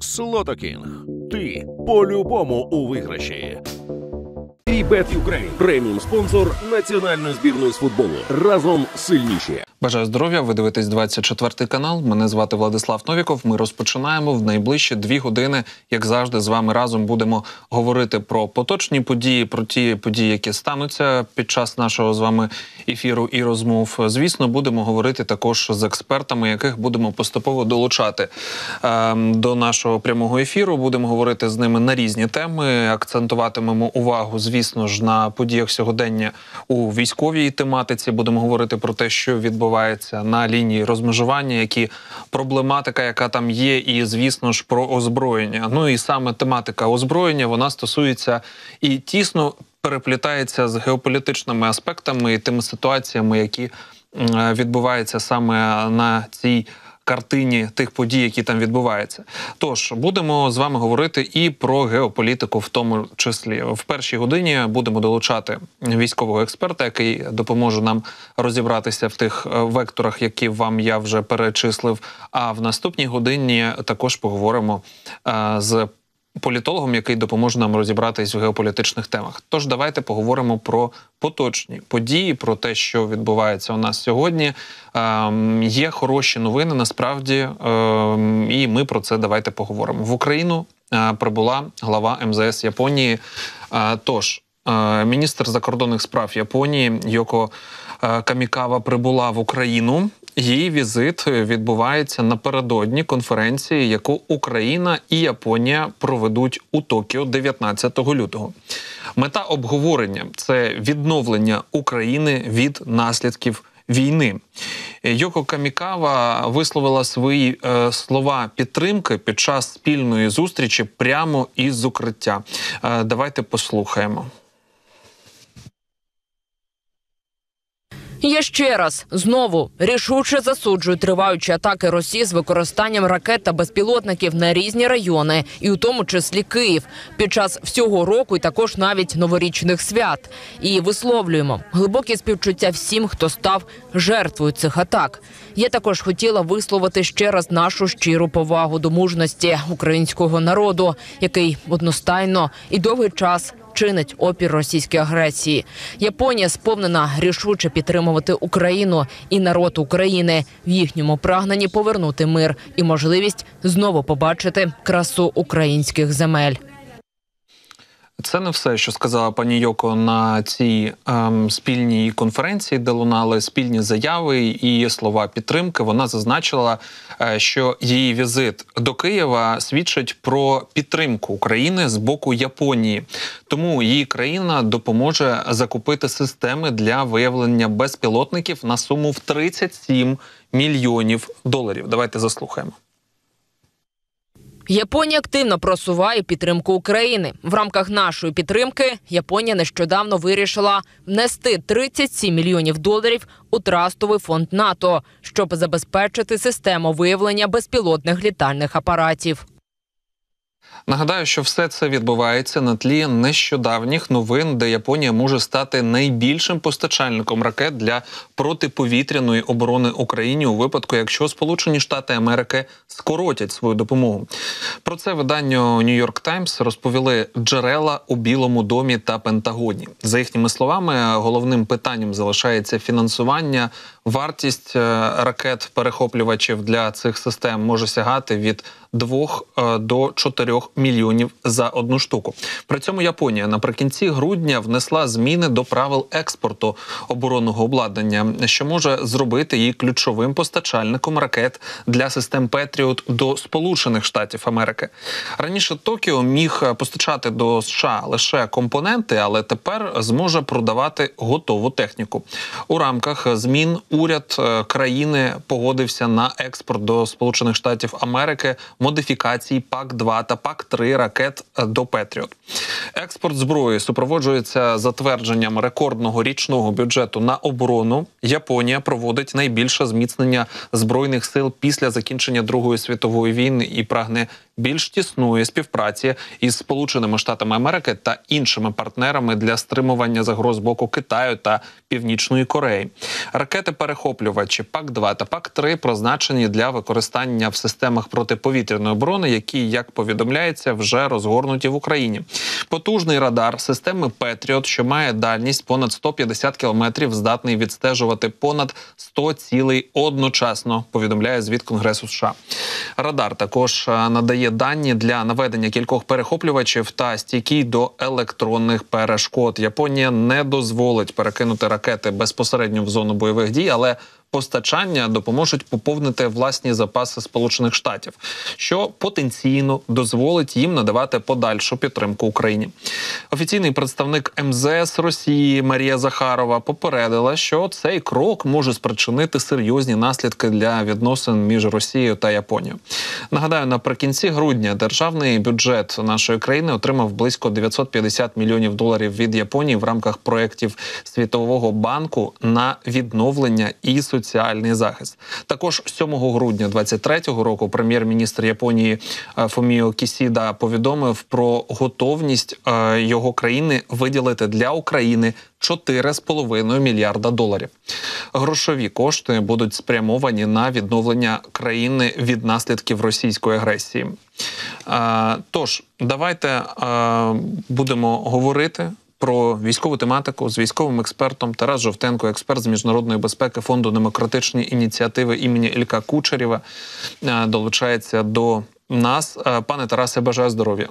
Слотокінг. Ти по-любому у виграші. Bet Ukraine – преміум-спонсор національної збірної з футболу. Разом сильніші. Бажаю здоров'я, ви дивитесь 24 канал. Мене звати Владислав Новіков. Ми розпочинаємо в найближчі 2 години. Як завжди, з вами разом будемо говорити про поточні події, про ті події, які стануться під час нашого з вами ефіру і розмов. Звісно, будемо говорити також з експертами, яких будемо поступово долучати до нашого прямого ефіру. Будемо говорити з ними на різні теми, акцентуватимемо увагу, звісно ж, на подіях сьогодення у військовій тематиці. Будемо говорити про те, що відбувається на лінії розмежування, які проблематика, яка там є, і, звісно ж, про озброєння. Ну і саме тематика озброєння, вона стосується і тісно переплітається з геополітичними аспектами і тими ситуаціями, які відбуваються саме на цій картині тих подій, які там відбуваються. Тож, будемо з вами говорити і про геополітику в тому числі. В першій годині будемо долучати військового експерта, який допоможе нам розібратися в тих векторах, які вам я вже перечислив. А в наступній годині також поговоримо з політологом, який допоможе нам розібратись в геополітичних темах. Тож давайте поговоримо про поточні події, про те, що відбувається у нас сьогодні. Є хороші новини, насправді, і ми про це давайте поговоримо. В Україну прибула глава МЗС Японії. Тож, міністр закордонних справ Японії Йоко Камікава прибула в Україну. Її візит відбувається напередодні конференції, яку Україна і Японія проведуть у Токіо 19 лютого. Мета обговорення – це відновлення України від наслідків війни. Йоко Камікава висловила свої слова підтримки під час спільної зустрічі прямо із укриття. Давайте послухаємо. Я ще раз, знову, рішуче засуджую триваючі атаки Росії з використанням ракет та безпілотників на різні райони, і у тому числі Київ, під час всього року і також навіть новорічних свят. І висловлюємо глибокі співчуття всім, хто став жертвою цих атак. Я також хотіла висловити ще раз нашу щиру повагу до мужності українського народу, який одностайно і довгий час чинить опір російській агресії. Японія сповнена рішуче підтримувати Україну і народ України в їхньому прагненні повернути мир і можливість знову побачити красу українських земель. Це не все, що сказала пані Йоко на цій спільній конференції, де лунали спільні заяви і слова підтримки. Вона зазначила, що її візит до Києва свідчить про підтримку України з боку Японії. Тому її країна допоможе закупити системи для виявлення безпілотників на суму в $37 мільйонів. Давайте заслухаємо. Японія активно просуває підтримку України. В рамках нашої підтримки Японія нещодавно вирішила внести $37 мільйонів у трастовий фонд НАТО, щоб забезпечити систему виявлення безпілотних літальних апаратів. Нагадаю, що все це відбувається на тлі нещодавніх новин, де Японія може стати найбільшим постачальником ракет для протиповітряної оборони Україні у випадку, якщо Сполучені Штати Америки скоротять свою допомогу. Про це виданню New York Times розповіли джерела у Білому домі та Пентагоні. За їхніми словами, головним питанням залишається фінансування. Вартість ракет-перехоплювачів для цих систем може сягати від 2 до 4 мільйонів за одну штуку. При цьому Японія наприкінці грудня внесла зміни до правил експорту оборонного обладнання, що може зробити її ключовим постачальником ракет для систем Петріот до Сполучених Штатів Америки. Раніше Токіо міг постачати до США лише компоненти, але тепер зможе продавати готову техніку. У рамках змін уряд країни погодився на експорт до Сполучених Штатів Америки модифікацій ПАК-2 та ПАК-3 ракет до Петріот. Експорт зброї супроводжується затвердженням рекордного річного бюджету на оборону. Японія проводить найбільше зміцнення збройних сил після закінчення Другої світової війни і прагне більш тісної співпраці із Сполученими Штатами Америки та іншими партнерами для стримування загроз з боку Китаю та Північної Кореї. Ракети-перехоплювачі ПАК-2 та ПАК-3 призначені для використання в системах протиповітряної оборони, які, як повідомляється, вже розгорнуті в Україні. Потужний радар системи Петріот, що має дальність понад 150 кілометрів, здатний відстежувати понад 100 цілей одночасно, повідомляє звіт Конгресу США. Радар також надає дані для наведення кількох перехоплювачів та стійкий до електронних перешкод. Японія не дозволить перекинути ракети безпосередньо в зону бойових дій, але постачання допоможуть поповнити власні запаси Сполучених Штатів, що потенційно дозволить їм надавати подальшу підтримку Україні. Офіційний представник МЗС Росії Марія Захарова попередила, що цей крок може спричинити серйозні наслідки для відносин між Росією та Японією. Нагадаю, наприкінці грудня державний бюджет нашої країни отримав близько 950 мільйонів доларів від Японії в рамках проєктів Світового банку на відновлення і соціальний захист. Також 7 грудня 2023 року прем'єр-міністр Японії Фуміо Кісіда повідомив про готовність його країни виділити для України 4,5 мільярда доларів. Грошові кошти будуть спрямовані на відновлення країни від наслідків російської агресії. Тож, давайте будемо говорити про військову тематику з військовим експертом. Тарас Жовтенко, експерт з міжнародної безпеки Фонду демократичні ініціативи імені Ілька Кучерєва, долучається до нас. Пане Тарасе, бажаю здоров'я.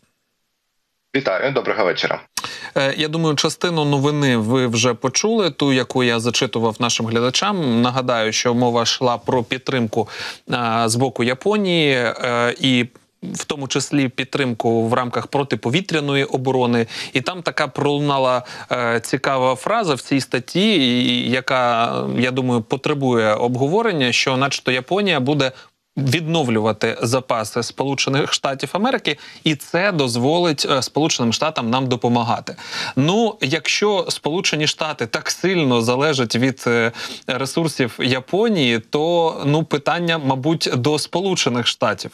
Вітаю, доброго вечора. Я думаю, частину новини ви вже почули, ту, яку я зачитував нашим глядачам. Нагадаю, що мова йшла про підтримку з боку Японії і в тому числі підтримку в рамках протиповітряної оборони. І там така пролунала цікава фраза в цій статті, яка, я думаю, потребує обговорення, що начебто Японія буде відновлювати запаси Сполучених Штатів Америки, і це дозволить Сполученим Штатам нам допомагати. Ну, якщо Сполучені Штати так сильно залежать від ресурсів Японії, то питання, мабуть, до Сполучених Штатів.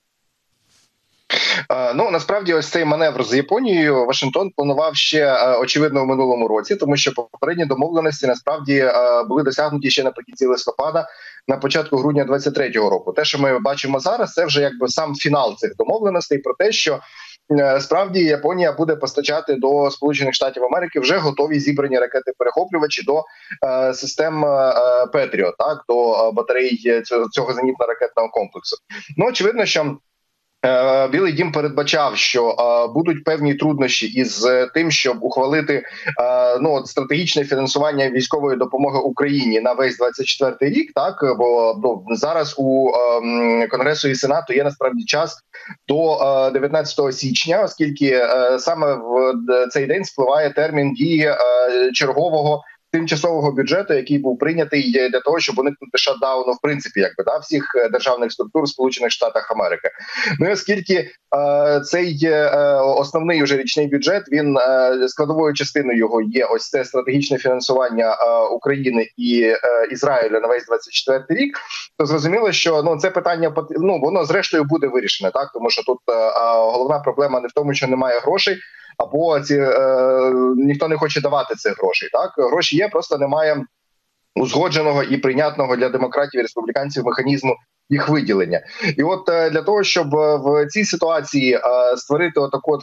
Насправді ось цей маневр з Японією Вашингтон планував ще, очевидно, в минулому році, тому що попередні домовленості насправді були досягнуті ще наприкінці листопада, на початку грудня 2023 року. Те, що ми бачимо зараз, це вже якби сам фінал цих домовленостей про те, що справді Японія буде постачати до Сполучених Штатів Америки вже готові зібрані ракети-перехоплювачі до систем Петріот, так, до батарей цього зенітно-ракетного комплексу. Очевидно, що Білий дім передбачав, що будуть певні труднощі із тим, щоб ухвалити стратегічне фінансування військової допомоги Україні на весь 24-й рік. Так, бо зараз у Конгресу і Сенату є насправді час до 19 січня, оскільки саме в цей день спливає термін дії чергового тимчасового бюджету, який був прийнятий для того, щоб уникнути шатдауну, в принципі, всіх державних структур в Сполучених Штатах Америки. І оскільки цей основний уже річний бюджет, він складовою частиною його є ось це стратегічне фінансування України і Ізраїля на весь 24-й рік, то зрозуміло, що це питання, воно зрештою буде вирішене, так, тому що тут головна проблема не в тому, що немає грошей, або ніхто не хоче давати цих грошей. Так, гроші є, просто немає узгодженого і прийнятного для демократів і республіканців механізму їх виділення. І от для того, щоб в цій ситуації створити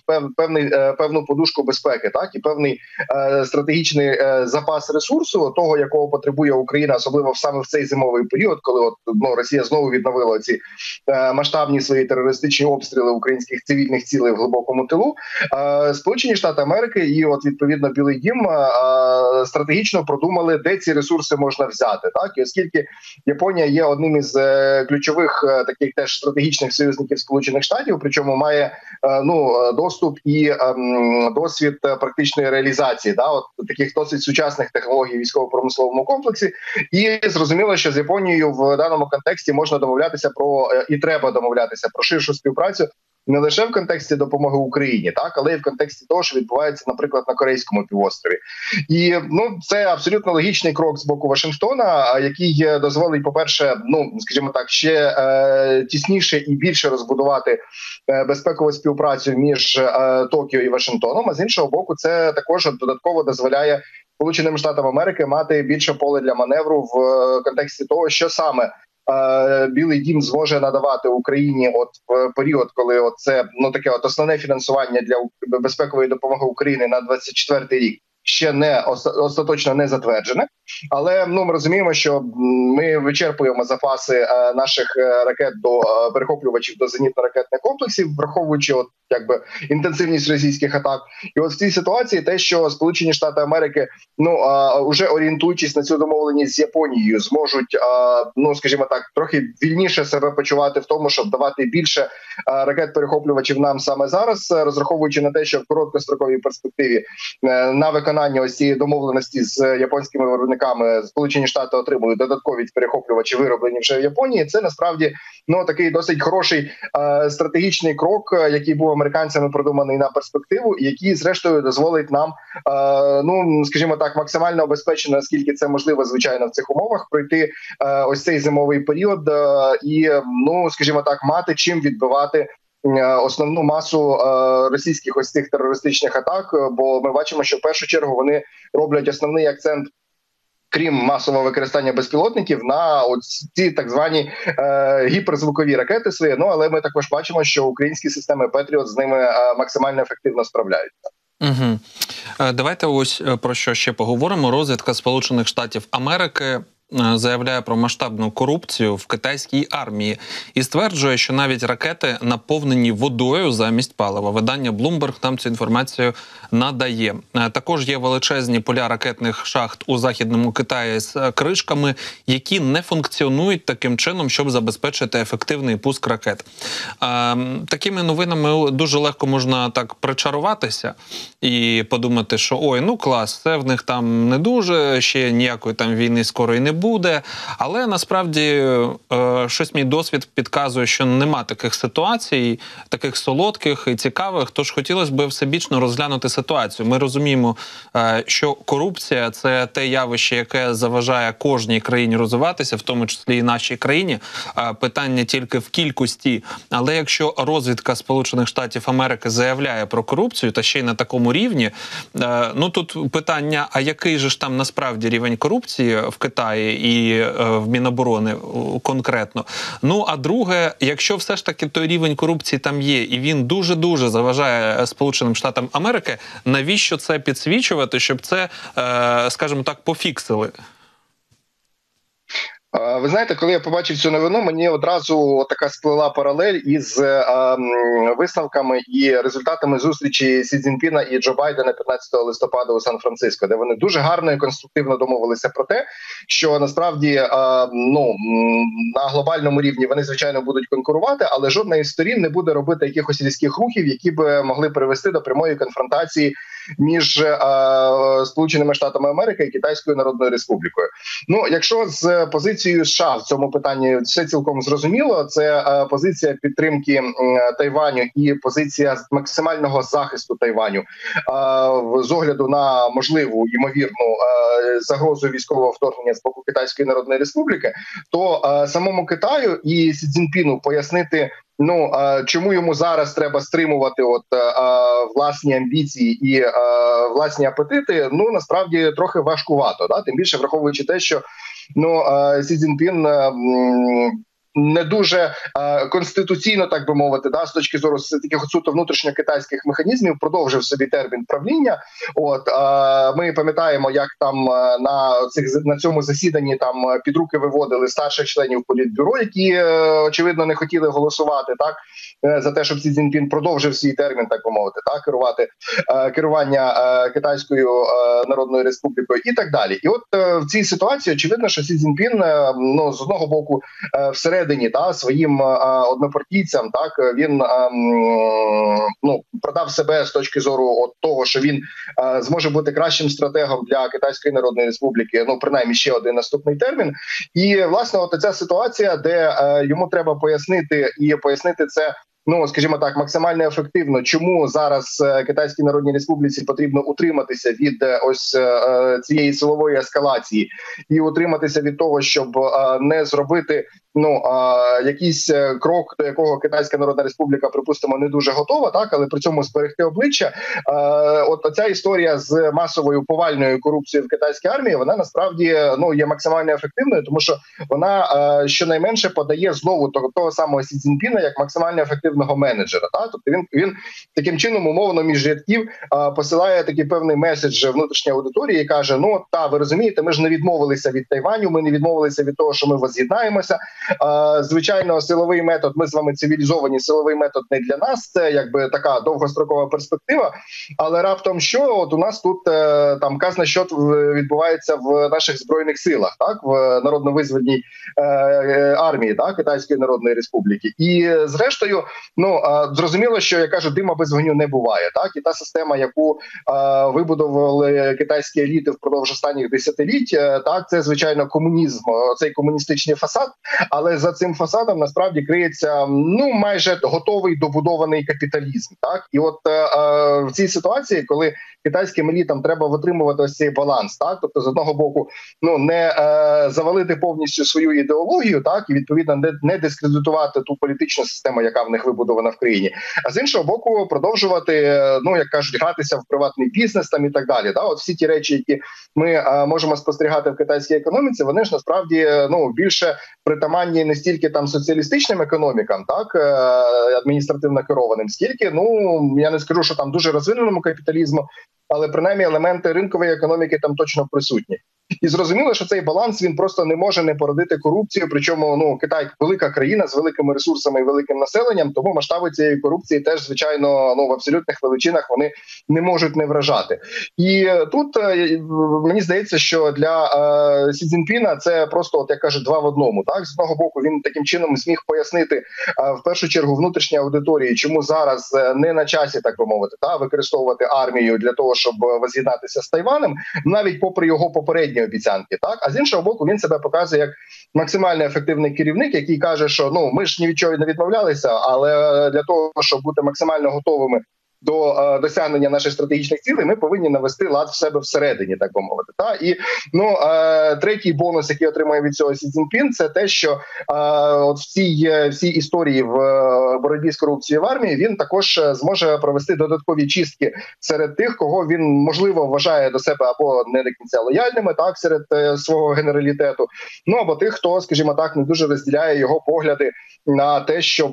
певну подушку безпеки, так, і певний стратегічний запас ресурсу, того, якого потребує Україна, особливо саме в цей зимовий період, коли Росія знову відновила ці масштабні свої терористичні обстріли українських цивільних цілей в глибокому тилу, Сполучені Штати Америки і відповідно Білий дім стратегічно продумали, де ці ресурси можна взяти. Так, і оскільки Японія є одним із ключових таких теж стратегічних союзників Сполучених Штатів, причому має доступ і досвід практичної реалізації таких досить сучасних технологій військово-промисловому комплексі. І зрозуміло, що з Японією в даному контексті можна домовлятися і треба домовлятися про ширшу співпрацю не лише в контексті допомоги Україні, так, але й в контексті того, що відбувається, наприклад, на Корейському півострові. І це абсолютно логічний крок з боку Вашингтона, який дозволить, по-перше, скажімо так, ще тісніше і більше розбудувати безпекову співпрацю між Токіо і Вашингтоном, а з іншого боку, це також додатково дозволяє Сполученим Штатам Америки мати більше поле для маневру в контексті того, що саме Білий дім зможе надавати Україні в період, коли це таке основне фінансування для безпекової допомоги України на 24-й рік ще не остаточно не затверджене. Але ми розуміємо, що ми вичерпуємо запаси наших ракет до перехоплювачів до зенітно-ракетних комплексів, враховуючи інтенсивність російських атак. І в цій ситуації те, що Сполучені Штати Америки, уже орієнтуючись на цю домовленість з Японією, зможуть, скажімо так, трохи вільніше себе почувати в тому, щоб давати більше ракет-перехоплювачів нам саме зараз, розраховуючи на те, що в короткостроковій перспективі на виконання ось цієї домовленості з японськими виробниками Сполучені Штати отримують додаткові перехоплювачі, вироблені вже в Японії. Це насправді такий досить хороший стратегічний крок, який був американцями продуманий на перспективу, і який, зрештою, дозволить нам, скажімо так, максимально обезпечено, наскільки це можливо, звичайно, в цих умовах, пройти ось цей зимовий період і, скажімо так, мати чим відбивати основну масу російських ось цих терористичних атак, бо ми бачимо, що в першу чергу вони роблять основний акцент, крім масового використання безпілотників, на ці так звані гіперзвукові ракети свої. Але ми також бачимо, що українські системи Петріот з ними максимально ефективно справляються. Угу. Давайте ось про що ще поговоримо. Розвідка Сполучених Штатів Америки заявляє про масштабну корупцію в китайській армії і стверджує, що навіть ракети наповнені водою замість палива. Видання Bloomberg нам цю інформацію надає. Також є величезні поля ракетних шахт у Західному Китаї з кришками, які не функціонують таким чином, щоб забезпечити ефективний пуск ракет. Такими новинами дуже легко можна так причаруватися і подумати, що ой, клас, це в них там не дуже, ще ніякої там війни скоро і не буде. Але насправді щось мій досвід підказує, що нема таких ситуацій, таких солодких і цікавих, тож хотілося б всебічно розглянути ситуацію. Ми розуміємо, що корупція – це те явище, яке заважає кожній країні розвиватися, в тому числі і нашій країні. Питання тільки в кількості. Але якщо розвідка Сполучених Штатів Америки заявляє про корупцію, та ще й на такому рівні, тут питання, а який же ж там насправді рівень корупції в Китаї і в Міноборони конкретно? А друге, якщо все ж таки той рівень корупції там є, і він дуже-дуже заважає Сполученим Штатам Америки, навіщо це підсвічувати, щоб це, скажімо так, пофіксили? Ви знаєте, коли я побачив цю новину, мені одразу така сплила паралель із висновками і результатами зустрічі Сі Цзіньпіна і Джо Байдена 15 листопада у Сан-Франциско, де вони дуже гарно і конструктивно домовилися про те, що насправді на глобальному рівні вони, звичайно, будуть конкурувати, але жодна із сторін не буде робити якихось різких рухів, які б могли привести до прямої конфронтації між Сполученими Штатами Америки і Китайською Народною Республікою. Якщо з позицією США в цьому питанні все цілком зрозуміло, це позиція підтримки Тайваню і позиція максимального захисту Тайваню з огляду на можливу ймовірну загрозу військового вторгнення з боку Китайської Народної Республіки, то самому Китаю і Сі Цзіньпіну пояснити, чому йому зараз треба стримувати власні амбіції і власні апетити, насправді трохи важкувато. Тим більше враховуючи те, що Сі Цзіньпін не дуже конституційно, так би мовити, з точки зору таких суто внутрішньокитайських механізмів, продовжив собі термін правління. Ми пам'ятаємо, як там на цьому засіданні там під руки виводили старших членів політбюро, які очевидно не хотіли голосувати за те, щоб Сі Цзіньпін продовжив свій термін, так би мовити, керування Китайською Народною Республікою і так далі. І в цій ситуації очевидно, що Сі Цзіньпін з одного боку всередині своїм однопартійцям, він продав себе з точки зору того, що він зможе бути кращим стратегом для Китайської Народної Республіки, принаймні ще один наступний термін. І, власне, ця ситуація, де йому треба пояснити це ну, скажімо так, максимально ефективно, чому зараз Китайській Народній Республіці потрібно утриматися від ось цієї силової ескалації і утриматися від того, щоб не зробити якийсь крок, до якого Китайська Народна Республіка, припустимо, не дуже готова, так, але при цьому зберегти обличчя. От ця історія з масовою повальною корупцією в китайській армії, вона насправді є максимально ефективною, тому що вона щонайменше подає знову того самого Сі Цзіньпіна як максимально ефективного менеджера. Так? Тобто він таким чином умовно між рядків посилає такий певний меседж внутрішньої аудиторії і каже: ви розумієте, ми ж не відмовилися від Тайваню, ми не відмовилися від того, що ми воз'єднаємося. Звичайно, силовий метод, ми з вами цивілізовані, силовий метод не для нас, це якби така довгострокова перспектива, але раптом що, от у нас тут там казна що відбувається в наших збройних силах, так, в народно-визвольній армії, так, Китайської Народної Республіки. І зрештою, зрозуміло, що, я кажу, дима без вогню не буває, так, і та система, яку вибудували китайські еліти впродовж останніх десятиліть, так, це, звичайно, комунізм, цей комуністичний фасад, але за цим фасадом насправді криється майже готовий добудований капіталізм. Так? І от в цій ситуації, коли китайським елітам треба витримувати ось цей баланс, так, тобто з одного боку не завалити повністю свою ідеологію, так, і відповідно не дискредитувати ту політичну систему, яка в них вибудована в країні, а з іншого боку продовжувати, як кажуть, гратися в приватний бізнес там і так далі. Так? От всі ті речі, які ми можемо спостерігати в китайській економіці, вони ж насправді більше притаманні не стільки там соціалістичним економікам, так, адміністративно керованим, скільки, я не скажу, що там дуже розвиненому капіталізму, але принаймні елементи ринкової економіки там точно присутні. І зрозуміло, що цей баланс, він просто не може не породити корупцію, причому Китай велика країна з великими ресурсами і великим населенням, тому масштаби цієї корупції теж, звичайно, в абсолютних величинах вони не можуть не вражати. І тут мені здається, що для Сі Цзіньпіна це просто, як кажуть, два в одному. Так? З одного боку, він таким чином зміг пояснити в першу чергу внутрішній аудиторії, чому зараз не на часі, так би мовити, використовувати армію для того, щоб воз'єднатися з Тайванем, навіть попри його попередні обіцянки, так, а з іншого боку, він себе показує як максимально ефективний керівник, який каже, що ми ж ні від чого не відмовлялися, але для того, щоб бути максимально готовими до досягнення наших стратегічних цілей, ми повинні навести лад в себе всередині, так би мовити. Та? І третій бонус, який отримує від цього Сі Цзіньпін, це те, що от в цій історії в боротьбі з корупцією в армії він також зможе провести додаткові чистки серед тих, кого він, можливо, вважає до себе або не до кінця лояльними, так, серед свого генералітету, або тих, хто, скажімо так, не дуже розділяє його погляди на те, щоб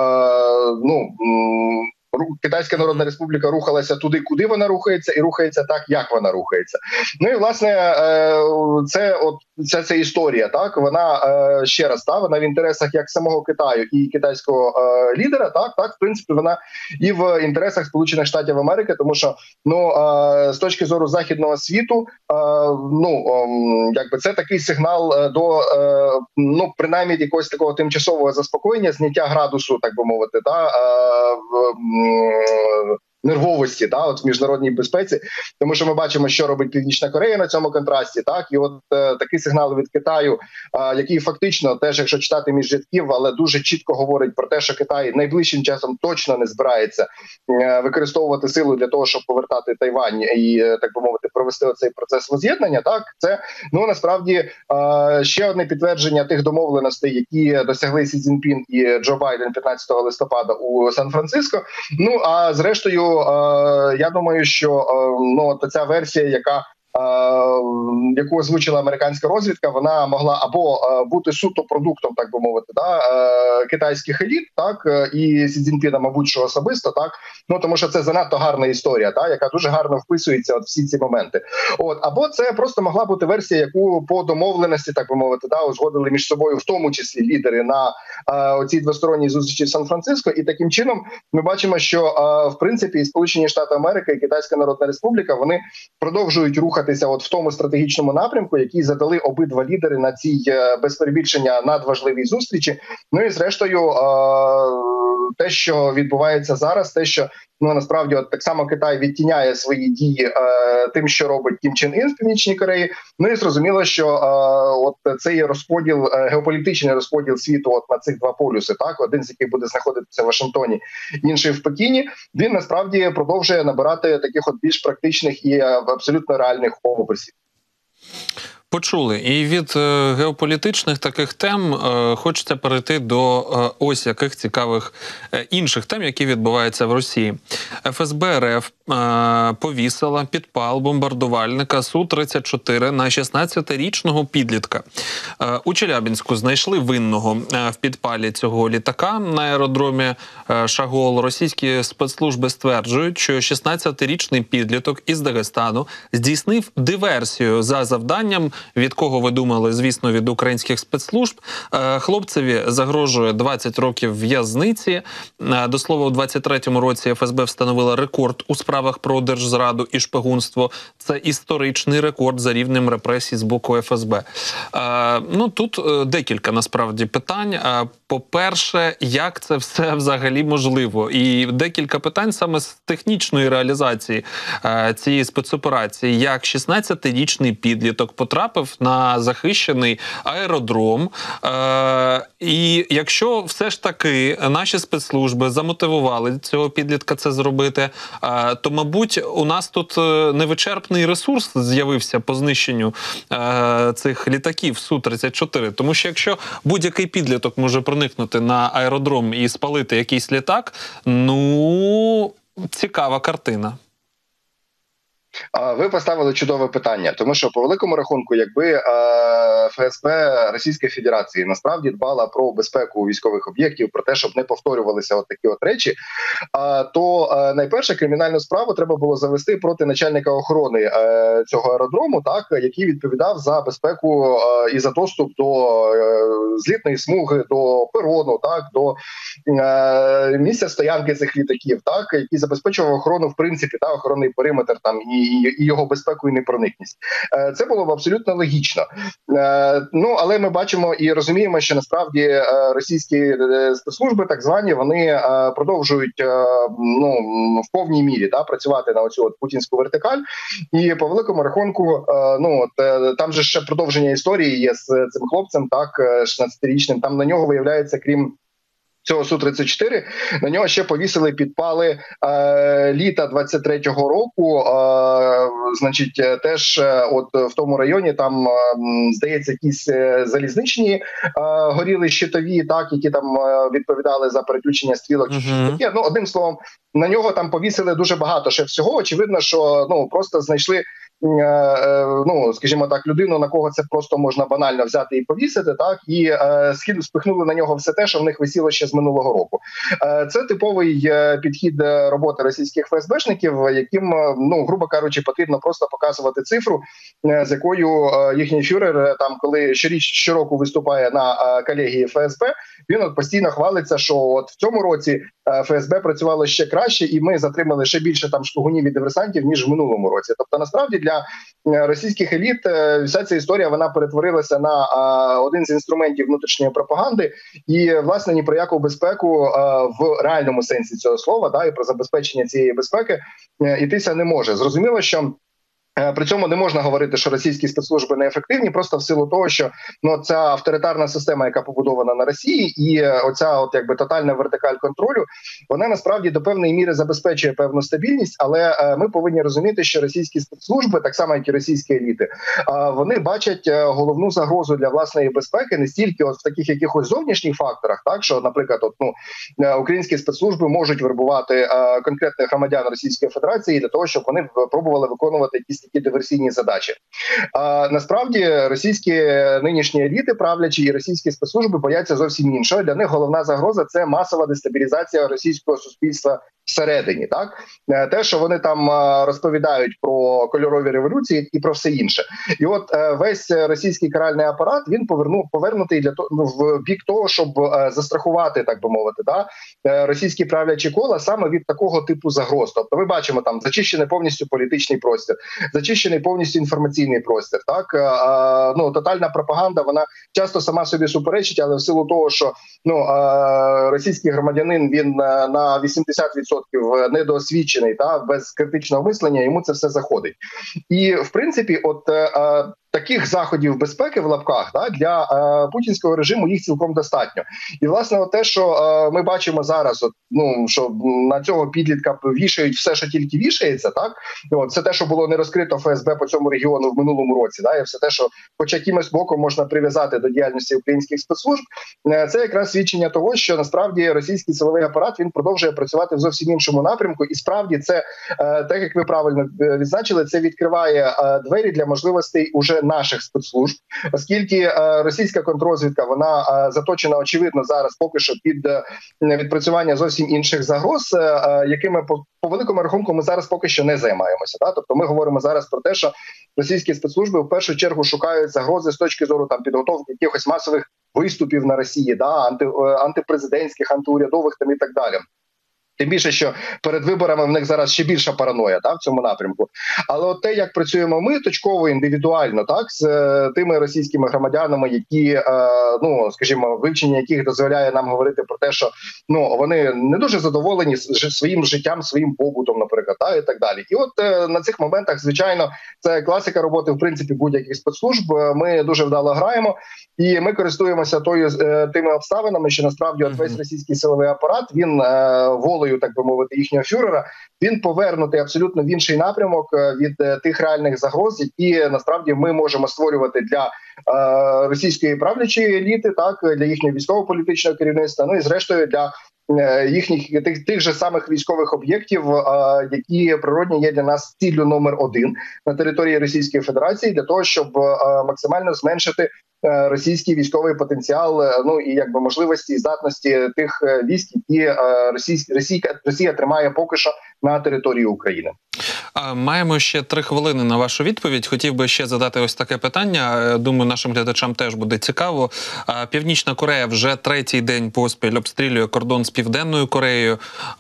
Китайська Народна Республіка рухалася туди, куди вона рухається, і рухається так, як вона рухається. І, власне, ця історія, так, вона, ще раз, вона в інтересах як самого Китаю і китайського лідера, так, в принципі, вона і в інтересах Сполучених Штатів Америки, тому що, з точки зору західного світу, це такий сигнал до, принаймні, якогось такого тимчасового заспокоєння, зняття градусу, так би мовити, нервовості, от в міжнародній безпеці, тому що ми бачимо, що робить Північна Корея на цьому контрасті, так, і от такий сигнал від Китаю, який фактично теж, якщо читати між рядків, але дуже чітко говорить про те, що Китай найближчим часом точно не збирається використовувати силу для того, щоб повертати Тайвань і, так би мовити, провести оцей процес воз'єднання, так, це, насправді, ще одне підтвердження тих домовленостей, які досягли Сі Цзіньпін і Джо Байден 15 листопада у Сан-Франциско. А зрештою, я думаю, що ця версія, яку озвучила американська розвідка, вона могла або бути суто продуктом, так би мовити, китайських еліт, так, і Сі Цзіньпіна, мабуть, що особисто, так, тому що це занадто гарна історія, яка дуже гарно вписується всі ці моменти. Або це просто могла бути версія, яку по домовленості, так би мовити, узгодили між собою, в тому числі лідери на цій двосторонній зустрічі в Сан-Франциско, і таким чином ми бачимо, що в принципі і Сполучені Штати Америки, і Китайська Народна Республіка, вони продовжують рухатися в тому стратегічному напрямку, який задали обидва лідери на цій, без перебільшення, надважливій зустрічі. І зрештою, те, що відбувається зараз, те, що насправді так само Китай відтіняє свої дії тим, що робить Кім Чен Ін в Північній Кореї. І зрозуміло, що цей розподіл, геополітичний розподіл світу на цих два полюси, так, один з яких буде знаходитися в Вашингтоні, інший в Пекіні, він насправді продовжує набирати таких більш практичних і абсолютно реальних образів. Почули. І від геополітичних таких тем хочеться перейти до ось яких цікавих інших тем, які відбуваються в Росії. ФСБ РФ повісила підпал бомбардувальника Су-34 на 16-річного підлітка. У Челябинську знайшли винного в підпалі цього літака на аеродромі Шагол. Російські спецслужби стверджують, що 16-річний підліток із Дагестану здійснив диверсію за завданням, від кого ви думали, звісно, від українських спецслужб. Хлопцеві загрожує 20 років в'язниці. До слова, у 23-му році ФСБ встановила рекорд у справах про держзраду і шпигунство. Це історичний рекорд за рівнем репресій з боку ФСБ. Тут декілька, насправді, питань. По-перше, як це все взагалі можливо? І декілька питань саме з технічної реалізації цієї спецоперації. Як 16-річний підліток потрапив на захищений аеродром? І якщо все ж таки наші спецслужби замотивували цього підлітка це зробити, то, мабуть, у нас тут невичерпний ресурс з'явився по знищенню цих літаків Су-34. Тому що якщо будь-який підліток може проникнути на аеродром і спалити якийсь літак, цікава картина. Ви поставили чудове питання, тому що по великому рахунку, якби ФСБ Російської Федерації насправді дбала про безпеку військових об'єктів, про те, щоб не повторювалися такі речі, то найперше кримінальну справу треба було завести проти начальника охорони цього аеродрому, так, який відповідав за безпеку і за доступ до злітної смуги, до перону, так, до місця стоянки цих літаків, так, який забезпечував охорону, в принципі, та охоронний периметр там і його безпеку і непроникність. Це було б абсолютно логічно. Але ми бачимо і розуміємо, що насправді російські спецслужби, так звані, вони продовжують в повній мірі працювати на оцю путінську вертикаль. І по великому рахунку, там же ще продовження історії є з цим хлопцем, так, 16-річним. Там на нього виявляється, крім цього Су-34, на нього ще повісили підпали літа 23-го року. Значить, теж в тому районі там, здається, якісь залізничні горіли щитові, так, які там відповідали за переключення стрілок. Одним словом, на нього там повісили дуже багато ще всього. Очевидно, що просто знайшли, скажімо так, людину, на кого це просто можна банально взяти і повісити, так, і спихнули на нього все те, що в них висіло ще з минулого року. Це типовий підхід роботи російських ФСБшників, яким, грубо кажучи, потрібно просто показувати цифру, з якою їхній фюрер, там, коли щороку виступає на колегії ФСБ, він постійно хвалиться, що в цьому році ФСБ працювало ще краще, і ми затримали ще більше там шпигунів і диверсантів, ніж в минулому році. Тобто, насправді, для російських еліт вся ця історія, вона перетворилася на один з інструментів внутрішньої пропаганди, і, власне, ні про яку безпеку в реальному сенсі цього слова, і про забезпечення цієї безпеки йтися не може. Зрозуміло, що при цьому не можна говорити, що російські спецслужби неефективні, просто в силу того, що ця авторитарна система, яка побудована на Росії, і оця тотальна вертикаль контролю, вона насправді до певної міри забезпечує певну стабільність, але ми повинні розуміти, що російські спецслужби, так само як і російські еліти, вони бачать головну загрозу для власної безпеки не стільки в таких якихось зовнішніх факторах, так, що, наприклад, українські спецслужби можуть вербувати конкретних громадян Російської Федерації для того, щоб вони пробували виконувати якісь такі диверсійні задачі. Насправді російські нинішні еліти правлячі і російські спецслужби бояться зовсім іншого. Для них головна загроза – це масова дестабілізація російського суспільства всередині, так те, що вони там розповідають про кольорові революції і про все інше, і от весь російський каральний апарат він повернутий для того, в бік того, щоб застрахувати, так би мовити, російські правлячі кола саме від такого типу загроз. Тобто, ми бачимо там зачищений повністю політичний простір, зачищений повністю інформаційний простір. Так тотальна пропаганда, вона часто сама собі суперечить, але в силу того, що російський громадянин він на 80% недоосвічений, без критичного мислення, йому це все заходить. І в принципі, таких заходів безпеки в лапках для путінського режиму їх цілком достатньо. І власне те, що ми бачимо зараз, що на цього підлітка вішають все, що тільки вішається, це те, що було не розкрито ФСБ по цьому регіону в минулому році, і все те, що хоч якимось боком можна прив'язати до діяльності українських спецслужб, це якраз свідчення того, що насправді російський силовий апарат він продовжує працювати в зовсім іншому напрямку, і справді це, так як ви правильно відзначили, це відкриває двері для можливостей уже наших спецслужб, оскільки російська контррозвідка, вона заточена, очевидно, зараз поки що під відпрацювання зовсім інших загроз, якими по великому рахунку ми зараз поки що не займаємося. Тобто ми говоримо зараз про те, що російські спецслужби в першу чергу шукають загрози з точки зору підготовки якихось масових виступів на Росії, антипрезидентських, антиурядових і так далі. Тим більше, що перед виборами в них зараз ще більша параноя в цьому напрямку. Але те, як працюємо ми точково, індивідуально, з тими російськими громадянами, які, скажімо, вивчення яких дозволяє нам говорити про те, що вони не дуже задоволені своїм життям, своїм побутом, наприклад, і так далі. І от на цих моментах, звичайно, це класика роботи, в принципі, будь-яких спецслужб. Ми дуже вдало граємо, і ми користуємося тими обставинами, що насправді весь російський силовий апарат, він волею, так би мовити, їхнього фюрера, він повернутий абсолютно в інший напрямок від тих реальних загроз, які насправді ми можемо створювати для російської правлячої еліти, для їхнього військово-політичного керівництва, і зрештою для їхніх тих же самих військових об'єктів, які природні є для нас ціллю номер 1 на території Російської Федерації, для того, щоб максимально зменшити російський військовий потенціал, і можливості і здатності тих військ, які Росія тримає поки що на території України. Маємо ще 3 хвилини на вашу відповідь. Хотів би ще задати ось таке питання. Думаю, нашим глядачам теж буде цікаво. Північна Корея вже 3-й день поспіль обстрілює кордон з Південною Кореєю.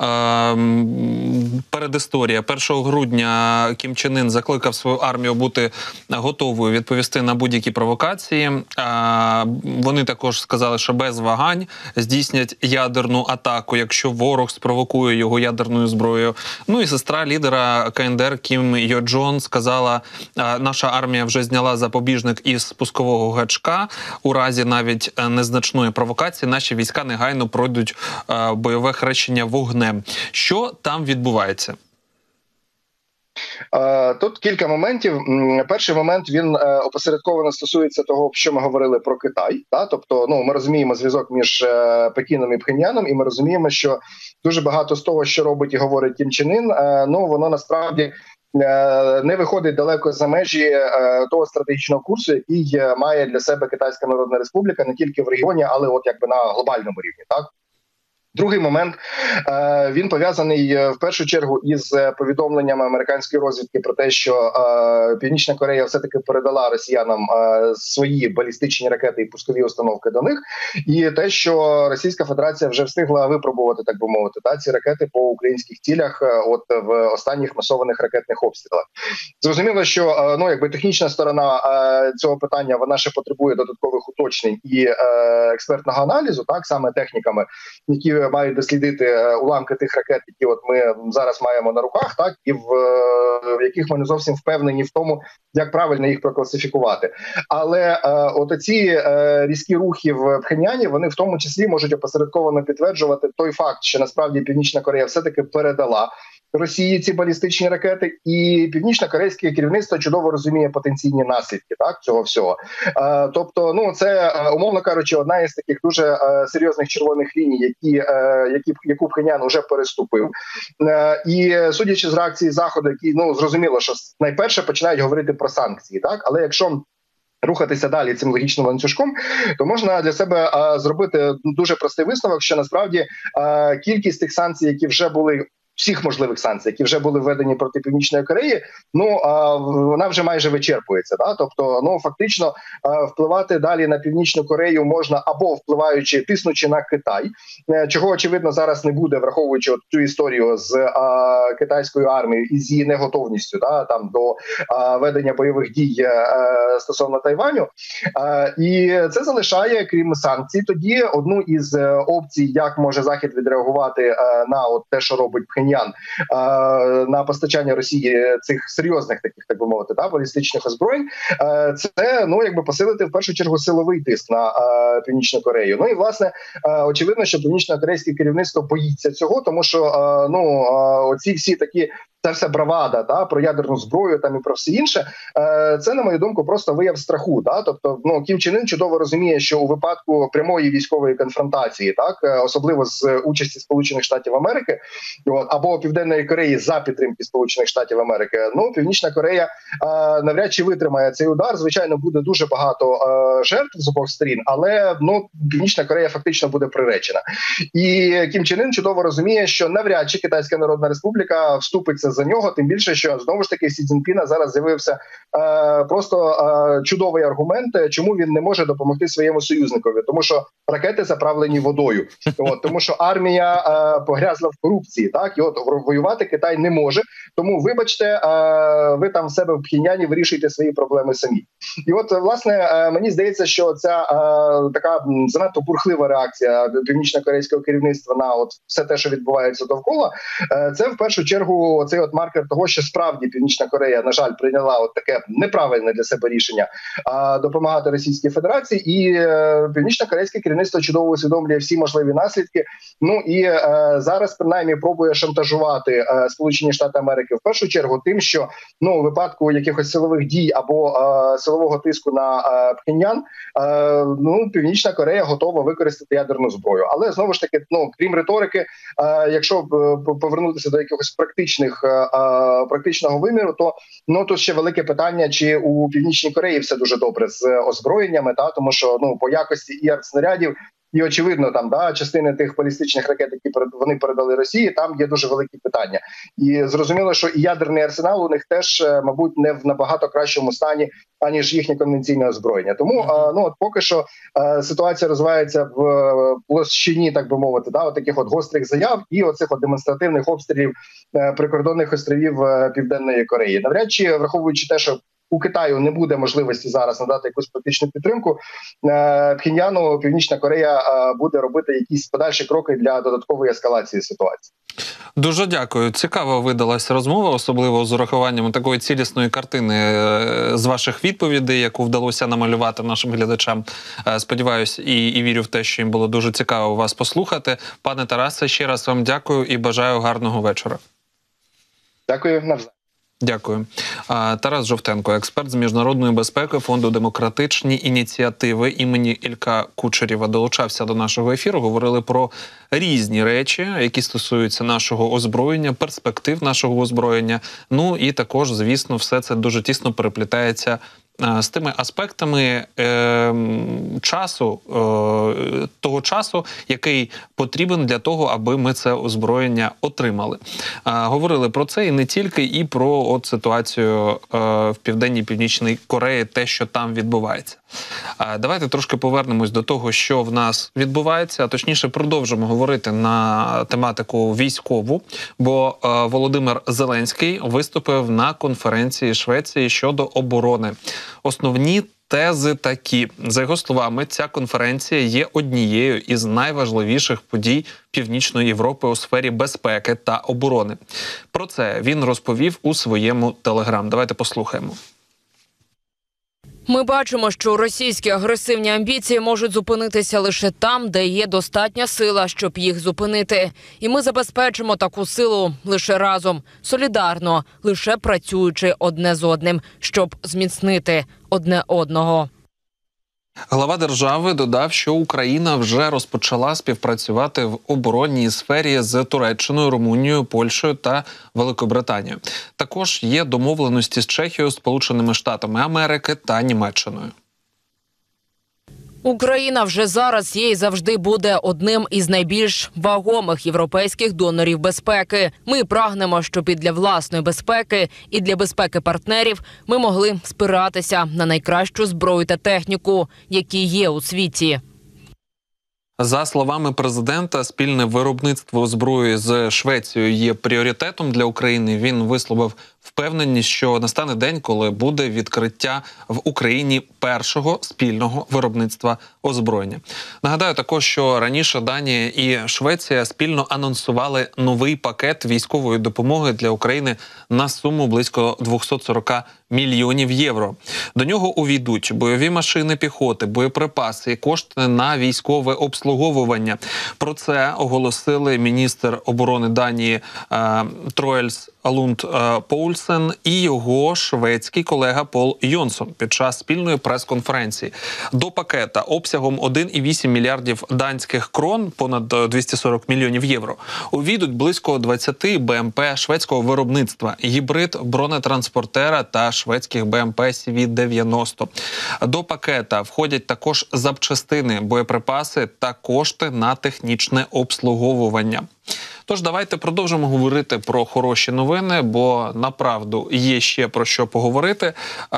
Передісторія. 1 грудня Кім Чен Ін закликав свою армію бути готовою відповісти на будь-які провокації. Вони також сказали, що без вагань здійснять ядерну атаку, якщо ворог спровокує його ядерною зброєю. І сестра лідера КНДР Кім Йо Джон сказала, наша армія вже зняла запобіжник із спускового гачка. У разі навіть незначної провокації наші війська негайно пройдуть бойове хрещення вогнем. Що там відбувається? Тут кілька моментів. Перший момент, він опосередковано стосується того, що ми говорили про Китай. Тобто, ми розуміємо зв'язок між Пекіном і Пхеньяном, і ми розуміємо, що дуже багато з того, що робить і говорить Кім Чен Ін, воно насправді не виходить далеко за межі того стратегічного курсу, який має для себе Китайська Народна Республіка не тільки в регіоні, але на глобальному рівні. Другий момент, він пов'язаний в першу чергу із повідомленнями американської розвідки про те, що Північна Корея все-таки передала росіянам свої балістичні ракети і пускові установки до них, і те, що Російська Федерація вже встигла випробувати, так би мовити, ці ракети по українських цілях в останніх масованих ракетних обстрілах. Зрозуміло, що технічна сторона цього питання, вона ще потребує додаткових уточнень і експертного аналізу, саме техніками, які мають дослідити уламки тих ракет, які ми зараз маємо на руках, і в яких ми не зовсім впевнені в тому, як правильно їх прокласифікувати. Але оці різкі рухи в Пхеньяні, вони в тому числі можуть опосередковано підтверджувати той факт, що насправді Північна Корея все-таки передала Росії ці балістичні ракети, і північно-корейське керівництво чудово розуміє потенційні наслідки цього всього. Тобто, це, умовно кажучи, одна із таких дуже серйозних червоних ліній, яку Пхеньян уже переступив. І судячи з реакції Заходу, які, зрозуміло, що найперше починають говорити про санкції, але якщо рухатися далі цим логічним ланцюжком, то можна для себе зробити дуже простий висновок, що насправді кількість тих санкцій, які вже були всіх можливих санкцій, які вже були введені проти Північної Кореї, вона вже майже вичерпується. Да? Тобто, фактично впливати далі на Північну Корею можна або впливаючи, тиснучи на Китай, чого очевидно зараз не буде, враховуючи цю історію з китайською армією і з її неготовністю до ведення бойових дій стосовно Тайваню. І це залишає, крім санкцій, тоді одну із опцій, як може Захід відреагувати на те, що робить Пхеньян, на постачання Росії цих серйозних таких, так би мовити, балістичних озброєнь, це посилити в першу чергу силовий тиск на Північну Корею. Ну і власне очевидно, що північно-корейське керівництво боїться цього, тому що оці всі такі ця вся бравада про ядерну зброю і про все інше, це, на мою думку, просто вияв страху. Тобто, Кім Чен Ін чудово розуміє, що у випадку прямої військової конфронтації, особливо з участі Сполучених Штатів Америки, або Південної Кореї за підтримки Сполучених Штатів Америки, Північна Корея навряд чи витримає цей удар. Звичайно, буде дуже багато жертв з обох сторін, але Північна Корея фактично буде приречена. І Кім Чен Ін чудово розуміє, що навряд чи Китайська Народна Республіка вступиться за нього, тим більше, що знову ж таки Сі Цзіньпіна зараз з'явився просто чудовий аргумент, чому він не може допомогти своєму союзникові, тому що ракети заправлені водою, тому що армія погрязла в корупції, і воювати Китай не може, тому вибачте, ви там в себе в Пхеньяні вирішуєте свої проблеми самі. І власне, мені здається, що ця така занадто бурхлива реакція північно-корейського керівництва на все те, що відбувається довкола, це в першу чергу цей маркер того, що справді Північна Корея, на жаль, прийняла таке неправильне для себе рішення допомагати Російській Федерації, і північно-корейське керівництво чудово усвідомлює всі можливі наслідки. І зараз принаймні пробує шантажувати Сполучені Штати Америки в першу чергу тим, що у випадку якихось силових дій або силового тиску на Пхеньян, Північна Корея готова використати ядерну зброю. Але знову ж таки, крім риторики, якщо повернутися до якихось практичного виміру, то тут ще велике питання, чи у Північній Кореї все дуже добре з озброєннями, тому що по якості і артснарядів, і очевидно, частини тих балістичних ракет, які вони передали Росії, там є дуже великі питання. І зрозуміло, що і ядерний арсенал у них теж, мабуть, не в набагато кращому стані, аніж їхнє конвенційне озброєння. Тому, поки що ситуація розвивається в площині, так би мовити, таких гострих заяв і оцих демонстративних обстрілів прикордонних островів Південної Кореї. Навряд чи, враховуючи те, що у Китаю не буде можливості зараз надати якусь практичну підтримку, Пхеньяну Північна Корея буде робити якісь подальші кроки для додаткової ескалації ситуації. Дуже дякую. Цікава видалася розмова, особливо з урахуванням такої цілісної картини з ваших відповідей, яку вдалося намалювати нашим глядачам. Сподіваюсь і вірю в те, що їм було дуже цікаво вас послухати. Пане Тарасе, ще раз вам дякую і бажаю гарного вечора. Дякую, навзаєм. Дякую. Тарас Жовтенко, експерт з міжнародної безпеки Фонду демократичні ініціативи імені Ілька Кучерєва, долучався до нашого ефіру. Говорили про різні речі, які стосуються нашого озброєння, перспектив нашого озброєння. І також, звісно, все це дуже тісно переплітається з тими аспектами того часу, який потрібен для того, аби ми це озброєння отримали. Говорили про це і не тільки, і про ситуацію в Південній, Північній Кореї, те, що там відбувається. Давайте трошки повернемось до того, що в нас відбувається, а точніше продовжимо говорити на тематику військову, бо Володимир Зеленський виступив на конференції Швеції щодо оборони. Основні тези такі. За його словами, ця конференція є однією із найважливіших подій Північної Європи у сфері безпеки та оборони. Про це він розповів у своєму телеграм. Давайте послухаємо. Ми бачимо, що російські агресивні амбіції можуть зупинитися лише там, де є достатня сила, щоб їх зупинити. І ми забезпечимо таку силу лише разом, солідарно, лише працюючи одне з одним, щоб зміцнити одне одного. Глава держави додав, що Україна вже розпочала співпрацювати в оборонній сфері з Туреччиною, Румунією, Польщею та Великобританією. Також є домовленості з Чехією, Сполученими Штатами Америки та Німеччиною. Україна вже зараз є і завжди буде одним із найбільш вагомих європейських донорів безпеки. Ми прагнемо, щоб і для власної безпеки, і для безпеки партнерів ми могли спиратися на найкращу зброю та техніку, які є у світі. За словами президента, спільне виробництво зброї з Швецією є пріоритетом для України. Він висловив впевненість, що настане день, коли буде відкриття в Україні першого спільного виробництва озброєння. Нагадаю також, що раніше Данія і Швеція спільно анонсували новий пакет військової допомоги для України на суму близько 240 мільйонів євро. До нього увійдуть бойові машини піхоти, боєприпаси і кошти на військове обслуговування. Про це оголосили міністр оборони Данії Троельс Лунд Поульсен і його шведський колега Пол Йонсон під час спільної прес-конференції. До пакета обсягом 1,8 мільярдів данських крон, понад 240 мільйонів євро, увійдуть близько 20 БМП шведського виробництва, гібрид бронетранспортера та шведських БМП CV-90. До пакета входять також запчастини, боєприпаси та кошти на технічне обслуговування. Тож давайте продовжимо говорити про хороші новини, бо направду є ще про що поговорити.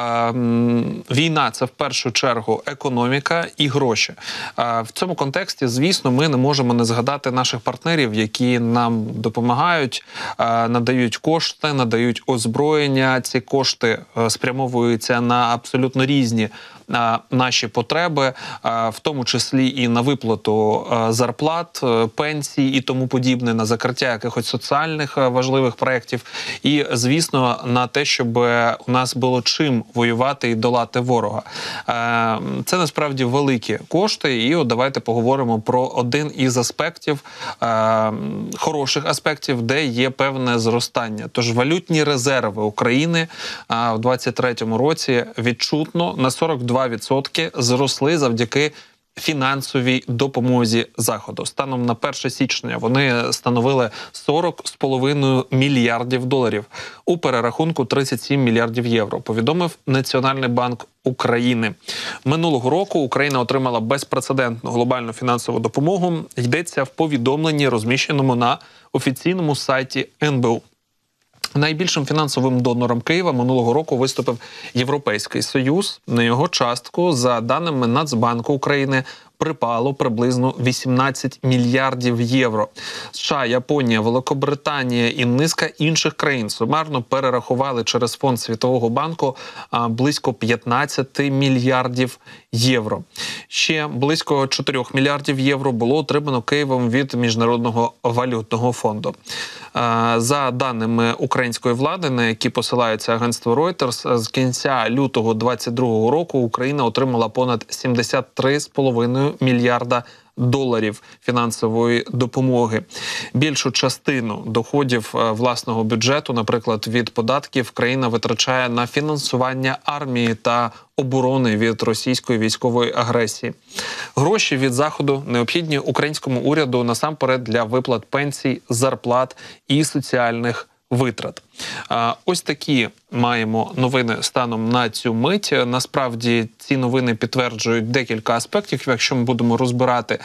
Війна – це в першу чергу економіка і гроші. В цьому контексті, звісно, ми не можемо не згадати наших партнерів, які нам допомагають, надають кошти, надають озброєння. Ці кошти спрямовуються на абсолютно різні наші потреби, в тому числі і на виплату зарплат, пенсій і тому подібне, на закриття якихось соціальних важливих проєктів і, звісно, на те, щоб у нас було чим воювати і долати ворога. Це насправді великі кошти, і от давайте поговоримо про один із аспектів, хороших аспектів, де є певне зростання. Тож валютні резерви України в 2023 році відчутно на 42% зросли завдяки фінансовій допомозі Заходу. Станом на 1 січня вони становили 40,5 мільярдів доларів. У перерахунку 37 мільярдів євро, повідомив Національний банк України. Минулого року Україна отримала безпрецедентну глобальну фінансову допомогу. Йдеться в повідомленні, розміщеному на офіційному сайті НБУ. Найбільшим фінансовим донором Києва минулого року виступив Європейський Союз. На його частку, за даними Нацбанку України, припало приблизно 18 мільярдів євро. США, Японія, Великобританія і низка інших країн сумарно перерахували через Фонд Світового банку близько 15 мільярдів євро. Ще близько 4 мільярдів євро було отримано Києвом від Міжнародного валютного фонду. За даними української влади, на які посилається агентство Reuters, з кінця лютого 2022 року Україна отримала понад 73,5 мільярда доларів фінансової допомоги. Більшу частину доходів власного бюджету, наприклад, від податків, країна витрачає на фінансування армії та оборони від російської військової агресії. Гроші від Заходу необхідні українському уряду насамперед для виплат пенсій, зарплат і соціальних витрат. Ось такі маємо новини станом на цю мить. Насправді ці новини підтверджують декілька аспектів. Якщо ми будемо розбирати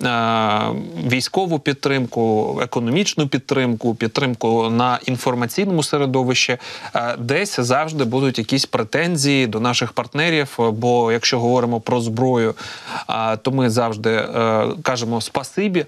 військову підтримку, економічну підтримку, підтримку на інформаційному середовищі, десь завжди будуть якісь претензії до наших партнерів, бо якщо говоримо про зброю, то ми завжди кажемо спасибі,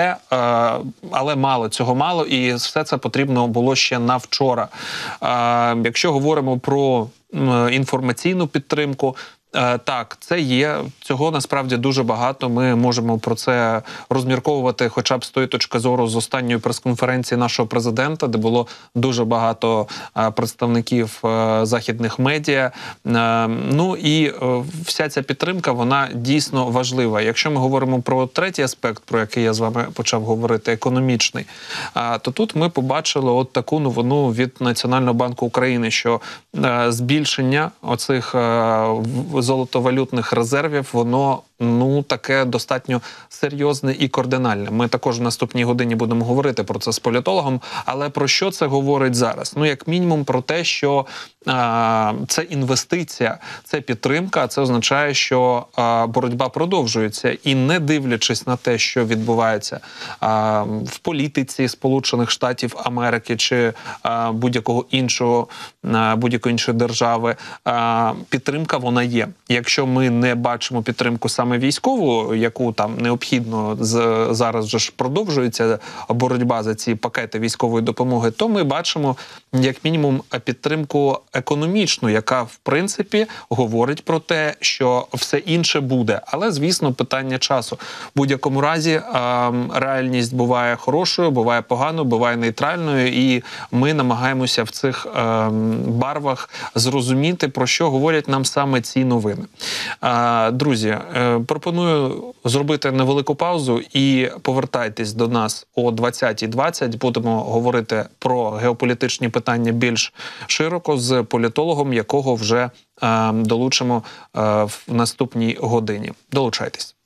але мало, цього мало, і все це потрібно було ще на вчора. Якщо говоримо про інформаційну підтримку, так, це є. Цього насправді дуже багато. Ми можемо про це розмірковувати хоча б з тої точки зору з останньої прес-конференції нашого президента, де було дуже багато представників західних медіа. Ну і вся ця підтримка, вона дійсно важлива. Якщо ми говоримо про третій аспект, про який я з вами почав говорити, економічний, то тут ми побачили от таку новину від Національного банку України, що збільшення оцих золотовалютних резервів, воно таке достатньо серйозне і кардинальне. Ми також в наступній годині будемо говорити про це з політологом, але про що це говорить зараз? Як мінімум про те, що це інвестиція, це підтримка, це означає, що боротьба продовжується. І не дивлячись на те, що відбувається в політиці Сполучених Штатів Америки чи будь-якої іншої держави, підтримка вона є. Якщо ми не бачимо підтримку саме військову, яку там необхідно, зараз вже ж продовжується боротьба за ці пакети військової допомоги, то ми бачимо як мінімум підтримку економічну, яка в принципі говорить про те, що все інше буде. Але, звісно, питання часу. В будь-якому разі реальність буває хорошою, буває поганою, буває нейтральною, і ми намагаємося в цих барвах зрозуміти, про що говорять нам саме ці новини. Друзі, пропоную зробити невелику паузу і повертайтесь до нас о 20:20. Будемо говорити про геополітичні питання більш широко з політологом, якого вже долучимо в наступній годині. Долучайтесь.